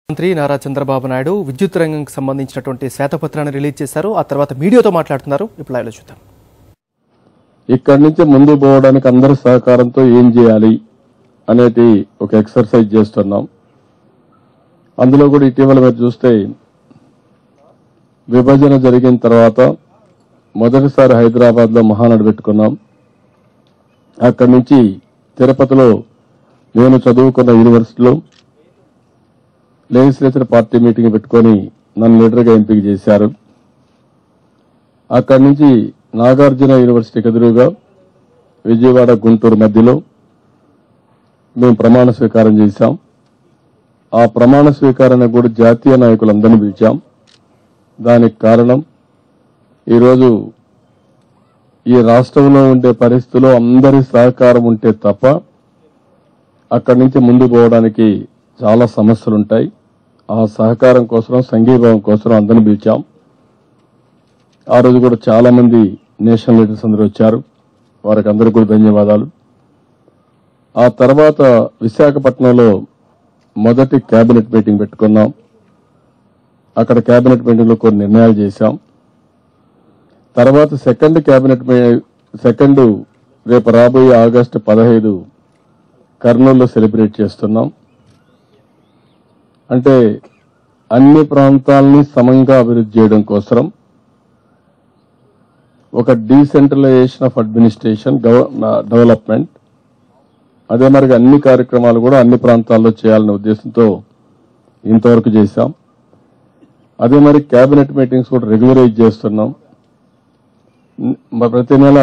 మంత్రి నారా చంద్రబాబు నాయుడు విద్యుత్ రంగంకి సంబంధించినటువంటి శ్వేతపత్రాన్ని రిలీజ్ చేశారు. ఆ తర్వాత మీడియాతో మాట్లాడుతున్నారు. ఇప్పుడు లైవ్లో చూద్దాం. ఇక్కడి నుంచి ముందు పోవడానికి అందరి సహకారంతో ఏం చేయాలి అనేది ఒక ఎక్సర్సైజ్ చేస్తున్నాం. అందులో కూడా ఇటీవల మీరు చూస్తే విభజన జరిగిన తర్వాత మొదటిసారి హైదరాబాద్ లో మహానాడు పెట్టుకున్నాం. అక్కడి నుంచి తిరుపతిలో నేను చదువుకున్న యూనివర్సిటీలో లెజిస్లేచర్ పార్టీ మీటింగ్ పెట్టుకుని నన్ను లీడర్గా ఎంపిక చేశారు. అక్కడి నుంచి నాగార్జున యూనివర్సిటీకి ఎదురుగా విజయవాడ గుంటూరు మధ్యలో మేము ప్రమాణ స్వీకారం చేశాం. ఆ ప్రమాణ స్వీకారానికి కూడా జాతీయ నాయకులందరినీ పిలిచాం. దానికి కారణం ఈరోజు ఈ రాష్ట్రంలో ఉండే పరిస్థితుల్లో అందరి సహకారం ఉంటే తప్ప అక్కడి నుంచి ముందు పోవడానికి చాలా సమస్యలుంటాయి. ఆ సహకారం కోసం, సంఘీభావం కోసం అందరినీ పిలిచాం. ఆ రోజు కూడా చాలా మంది నేషనల్ లీడర్స్ అందరూ వచ్చారు. వారికి అందరికీ కూడా ధన్యవాదాలు. ఆ తర్వాత విశాఖపట్నంలో మొదటి కేబినెట్ మీటింగ్ పెట్టుకున్నాం. అక్కడ కేబినెట్ మీటింగ్ లో కొన్ని నిర్ణయాలు చేశాం. తర్వాత సెకండ్ రేపు రాబోయే ఆగస్టు 15 కర్నూలులో సెలబ్రేట్ చేస్తున్నాం. అంటే అన్ని ప్రాంతాలని సమంగా అభివృద్ధి చేయడం కోసం ఒక డీసెంట్రలైజేషన్ ఆఫ్ అడ్మినిస్ట్రేషన్ డెవలప్మెంట్, అదే మరి అన్ని కార్యక్రమాలు కూడా అన్ని ప్రాంతాల్లో చేయాలనే ఉద్దేశంతో ఇంతవరకు చేశాం. అదే మరి కేబినెట్ మీటింగ్స్ కూడా రెగ్యులరైజ్ చేస్తున్నాం. ప్రతి నెల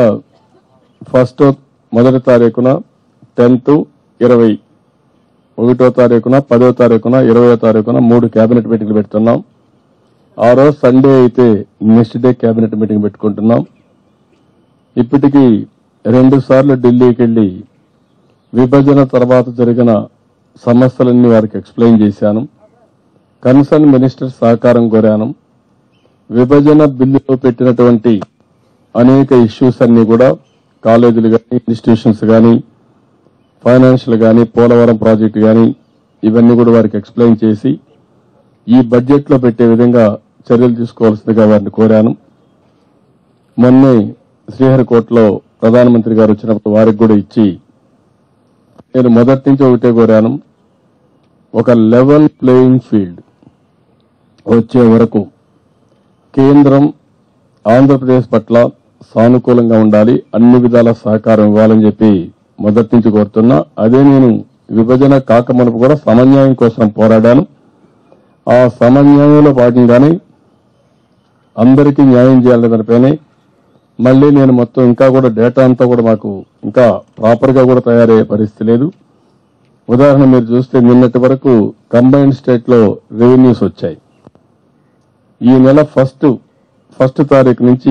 మొదటి తారీఖున 10th, 20, 1వ తారీఖున, 10వ తారీఖున, 20వ తారీఖున 3 కేబినెట్ మీటింగ్లు పెడుతున్నాం. ఆ రోజు సండే అయితే నెక్స్ట్ డే కేబినెట్ మీటింగ్ పెట్టుకుంటున్నాం. ఇప్పటికీ 2 సార్లు ఢిల్లీకి వెళ్లి విభజన తర్వాత జరిగిన సమస్యలన్నీ వారికి ఎక్స్ప్లెయిన్ చేశాను. కన్సర్న్ మినిస్టర్ సహకారం కోరాను. విభజన బిల్లులో పెట్టినటువంటి అనేక ఇష్యూస్ అన్ని కూడా కాలేజీలు కానీ, ఇన్స్టిట్యూషన్స్ కానీ, ఫైనాన్షియల్ కానీ, పోలవరం ప్రాజెక్టు కానీ ఇవన్నీ కూడా వారికి ఎక్స్ప్లెయిన్ చేసి ఈ బడ్జెట్ లో పెట్టే విధంగా చర్యలు తీసుకోవాల్సిందిగా వారిని కోరాను. మొన్నే శ్రీహరికోటలో ప్రధానమంత్రి గారు వచ్చినప్పుడు వారికి కూడా ఇచ్చి నేను మొదటి నుంచి ఒకటే కోరాను, ఒక లెవెల్ ప్లేయింగ్ ఫీల్డ్ వచ్చే వరకు కేంద్రం ఆంధ్రప్రదేశ్ పట్ల సానుకూలంగా ఉండాలి, అన్ని విధాల సహకారం ఇవ్వాలని చెప్పి మొదటి నుంచి కోరుతున్నా. అదే నేను విభజన కాకమునుపు కూడా సమన్యాయం కోసం పోరాడాను. ఆ సమన్యాయంలో భాగంగానే అందరికీ న్యాయం చేయాలనే దానిపైనే మళ్లీ నేను మొత్తం ఇంకా కూడా డేటా అంతా కూడా మాకు ఇంకా ప్రాపర్ గా కూడా తయారయ్యే పరిస్థితి లేదు. ఉదాహరణ మీరు చూస్తే నిన్నటి వరకు కంబైన్డ్ స్టేట్ లో రెవెన్యూస్ వచ్చాయి. ఈ నెల ఫస్ట్ తారీఖు నుంచి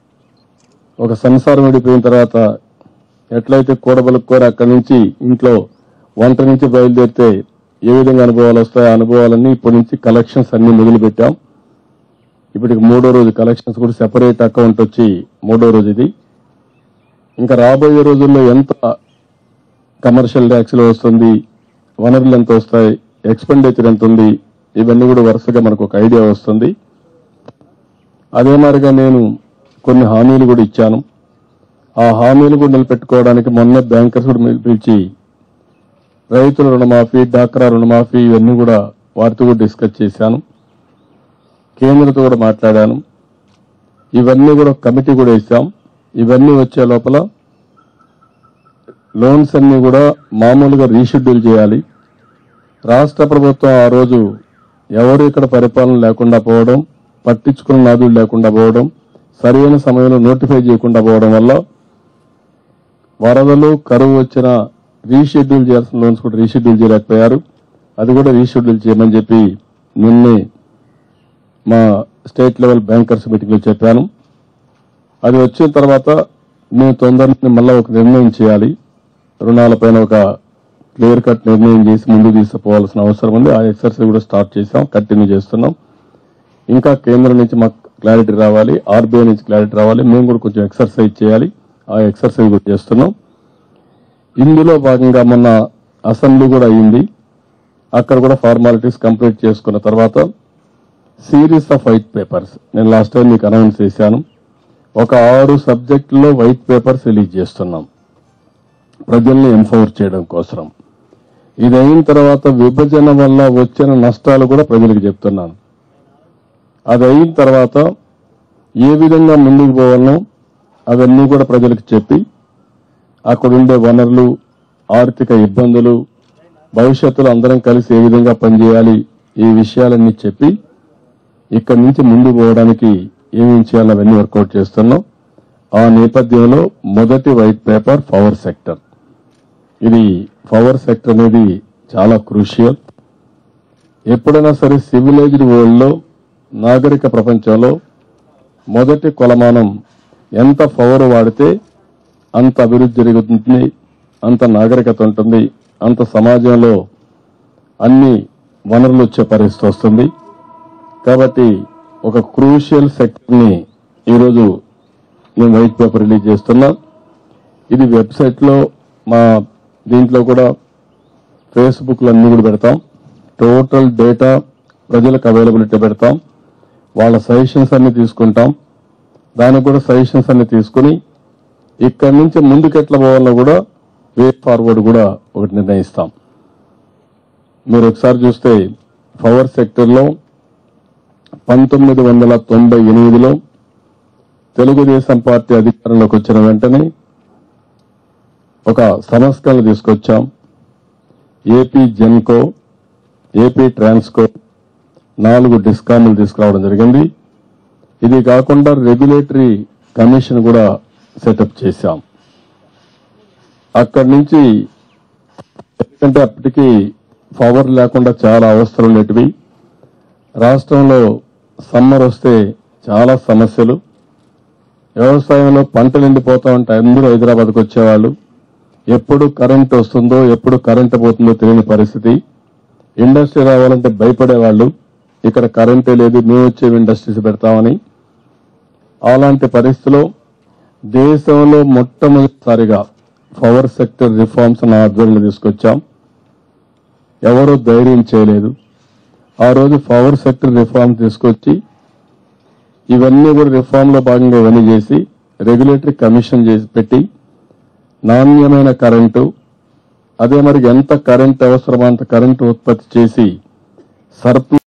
ఒక సంసారం విడిపోయిన తర్వాత ఎట్లయితే కూడబలుక్కోరు అక్కడి నుంచి ఇంట్లో వంట నుంచి బయలుదేరితే ఏ విధంగా అనుభవాలు వస్తాయో ఆ అనుభవాలన్నీ ఇప్పటి నుంచి కలెక్షన్స్ అన్ని మొదలు పెట్టాం. ఇప్పటికి 3వ రోజు కలెక్షన్స్ కూడా సెపరేట్ అకౌంట్ వచ్చి 3వ రోజు ఇది. ఇంకా రాబోయే రోజుల్లో ఎంత కమర్షియల్ ట్యాక్స్ లో వస్తుంది, వనరులు ఎంత వస్తాయి, ఎక్స్పెండిచర్ ఎంత ఉంది, ఇవన్నీ కూడా వరుసగా మనకు ఒక ఐడియా వస్తుంది. అదే మాదిరిగా నేను కొన్ని హామీలు కూడా ఇచ్చాను. ఆ హామీలు కూడా నిలబెట్టుకోవడానికి మొన్న బ్యాంకర్స్ కూడా పిలిచి రైతుల రుణమాఫీ, డాక్రా రుణమాఫీ ఇవన్నీ కూడా వారితో కూడా డిస్కస్ చేశాను. కేంద్రంతో కూడా మాట్లాడాను. ఇవన్నీ కూడా కమిటీ కూడా ఇచ్చాం. ఇవన్నీ వచ్చే లోపల లోన్స్ అన్ని కూడా మామూలుగా రీషెడ్యూల్ చేయాలి. రాష్ట్ర ప్రభుత్వం ఆ రోజు ఎవరు ఇక్కడ పరిపాలన లేకుండా పోవడం, పట్టించుకున్న నాదులు లేకుండా పోవడం, సరైన సమయంలో నోటిఫై చేయకుండా పోవడం వల్ల వరదలు, కరువు వచ్చిన రీషెడ్యూల్ చేయాల్సిన లోన్స్ కూడా రీషెడ్యూల్ చేయలేకపోయారు. అది కూడా రీషెడ్యూల్ చేయమని చెప్పి నిన్నే మా స్టేట్ లెవెల్ బ్యాంకర్స్ మీటింగ్ లో చెప్పాను. అది వచ్చిన తర్వాత మేము తొందరగా మళ్ళా ఒక నిర్ణయం చేయాలి. రుణాలపైన ఒక క్లియర్ కట్ నిర్ణయం చేసి ముందుకు తీసుకుపోవాల్సిన అవసరం ఉంది. ఆ ఎక్సర్సైజ్ కూడా స్టార్ట్ చేశాం, కంటిన్యూ చేస్తున్నాం. ఇంకా కేంద్రం నుంచి మాకు క్లారిటీ రావాలి, ఆర్బీఐ నుంచి క్లారిటీ రావాలి. మేము కూడా కొంచెం ఎక్సర్సైజ్ చేయాలి. ఆ ఎక్సర్సైజ్ కూడా చేస్తున్నాం. ఇందులో భాగంగా మొన్న అసెంబ్లీ కూడా అయింది. అక్కడ కూడా ఫార్మాలిటీస్ కంప్లీట్ చేసుకున్న తర్వాత సిరీస్ ఆఫ్ వైట్ పేపర్స్ నేను లాస్ట్ టైం మీకు అనౌన్స్ చేశాను. ఒక 6 సబ్జెక్టుల్లో వైట్ పేపర్స్ రిలీజ్ చేస్తున్నాం ప్రజల్ని ఎంపవర్ చేయడం కోసం. ఇది అయిన తర్వాత విభజన వల్ల వచ్చిన నష్టాలు కూడా ప్రజలకు చెప్తున్నాను. అది అయిన తర్వాత ఏ విధంగా ముందుకు పోవాలనో అవన్నీ కూడా ప్రజలకు చెప్పి అక్కడుండే వనరులు, ఆర్థిక ఇబ్బందులు, భవిష్యత్తులో అందరం కలిసి ఏ విధంగా పనిచేయాలి ఈ విషయాలన్నీ చెప్పి ఇక్కడి నుంచి ముందుకు పోవడానికి ఏమేం చేయాలో అవన్నీ వర్కౌట్ చేస్తున్నాం. ఆ నేపథ్యంలో మొదటి వైట్ పేపర్ పవర్ సెక్టర్. ఇది పవర్ సెక్టర్ అనేది చాలా క్రూషియల్. ఎప్పుడైనా సరే సివిలైజ్డ్ వరల్డ్ లో, నాగరిక ప్రపంచంలో మొదటి కొలమానం ఎంత పవర్ వాడితే అంత అభివృద్ధి జరుగుతుంది, అంత నాగరికత ఉంటుంది, అంత సమాజంలో అన్ని వనరులు వచ్చే పరిస్థితి వస్తుంది. కాబట్టి ఒక క్రూషియల్ సెక్టర్ ని ఈరోజు నేను వైట్ పేపర్ రిలీజ్ చేస్తున్నా. ఇది వెబ్సైట్ లో, మా దీంట్లో కూడా ఫేస్బుక్ లో అన్ని కూడా పెడతాం. టోటల్ డేటా ప్రజలకు అవైలబిలిటీ పెడతాం. వాళ్ళ సజెషన్స్ అన్ని తీసుకుంటాం. దానికి కూడా సజెషన్స్ అన్ని తీసుకుని ఇక్కడి నుంచి ముందుకు ఎట్లా పోవాలో కూడా వే ఫార్వర్డ్ కూడా ఒకటి నిర్ణయిస్తాం. మీరు ఒకసారి చూస్తే పవర్ సెక్టర్లో 1998లో తెలుగుదేశం పార్టీ అధికారంలోకి వచ్చిన వెంటనే ఒక సంస్కరణ తీసుకొచ్చాం. ఏపీ జెన్కో, ఏపీ ట్రాన్స్కో 4 డిస్కామ్లు తీసుకురావడం జరిగింది. ఇది కాకుండా రెగ్యులేటరీ కమిషన్ కూడా సెటప్ చేశాం. అక్కడి నుంచి ఎందుకంటే అప్పటికి పవర్ లేకుండా చాలా అవస్థలు ఉండేటివి. రాష్ట్రంలో సమ్మర్ వస్తే చాలా సమస్యలు. వ్యవసాయంలో పంటలు ఎండిపోతా ఉంటాయి. అందరూ హైదరాబాద్కు వచ్చేవాళ్ళు. ఎప్పుడు కరెంట్ వస్తుందో, ఎప్పుడు కరెంట్ పోతుందో తెలియని పరిస్థితి. ఇండస్ట్రీ రావాలంటే భయపడేవాళ్ళు. ఇక్కడ కరెంటే లేదు, మేము వచ్చే ఇండస్ట్రీస్ పెడతామని. అలాంటి పరిస్థితిలో దేశంలో మొట్టమొదటిసారిగా పవర్ సెక్టర్ రిఫార్మ్స్ నా ఆధ్వర్యంలో తీసుకొచ్చాం. ఎవరూ ధైర్యం చేయలేదు. ఆ రోజు పవర్ సెక్టర్ రిఫార్మ్ తీసుకొచ్చి ఇవన్నీ కూడా రిఫార్మ్ లో భాగంగా ఇవన్నీ చేసి రెగ్యులేటరీ కమిషన్ చేసి పెట్టి నాణ్యమైన కరెంటు, అదే మరి ఎంత కరెంట్ అవసరమో అంత కరెంటు ఉత్పత్తి చేసి సర్ప్లస్